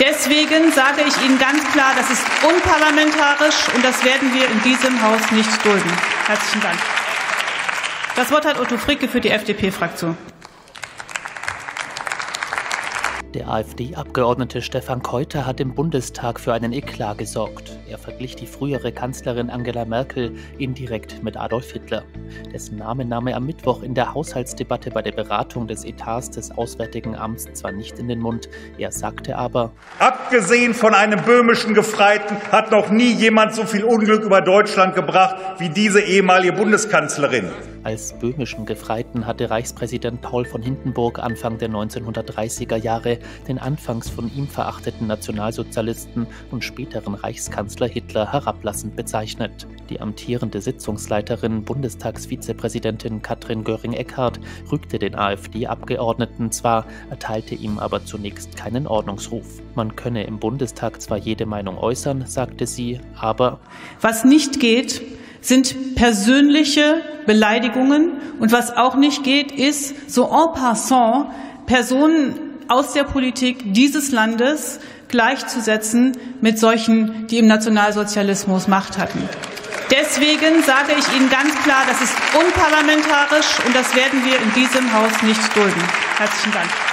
Deswegen sage ich Ihnen ganz klar, das ist unparlamentarisch, und das werden wir in diesem Haus nicht dulden. Herzlichen Dank. Das Wort hat Otto Fricke für die FDP-Fraktion. Der AfD-Abgeordnete Stefan Keuter hat im Bundestag für einen Eklat gesorgt. Er verglich die frühere Kanzlerin Angela Merkel indirekt mit Adolf Hitler. Dessen Name nahm er am Mittwoch in der Haushaltsdebatte bei der Beratung des Etats des Auswärtigen Amts zwar nicht in den Mund, er sagte aber: Abgesehen von einem böhmischen Gefreiten hat noch nie jemand so viel Unglück über Deutschland gebracht wie diese ehemalige Bundeskanzlerin. Als böhmischen Gefreiten hatte Reichspräsident Paul von Hindenburg Anfang der 1930er Jahre den anfangs von ihm verachteten Nationalsozialisten und späteren Reichskanzler Hitler herablassend bezeichnet. Die amtierende Sitzungsleiterin, Bundestagsvizepräsidentin Katrin Göring-Eckardt, rügte den AfD-Abgeordneten zwar, erteilte ihm aber zunächst keinen Ordnungsruf. Man könne im Bundestag zwar jede Meinung äußern, sagte sie, aber was nicht geht, sind persönliche Beleidigungen, und was auch nicht geht, ist so en passant Personen aus der Politik dieses Landes gleichzusetzen mit solchen, die im Nationalsozialismus Macht hatten. Deswegen sage ich Ihnen ganz klar, das ist unparlamentarisch, und das werden wir in diesem Haus nicht dulden. Herzlichen Dank.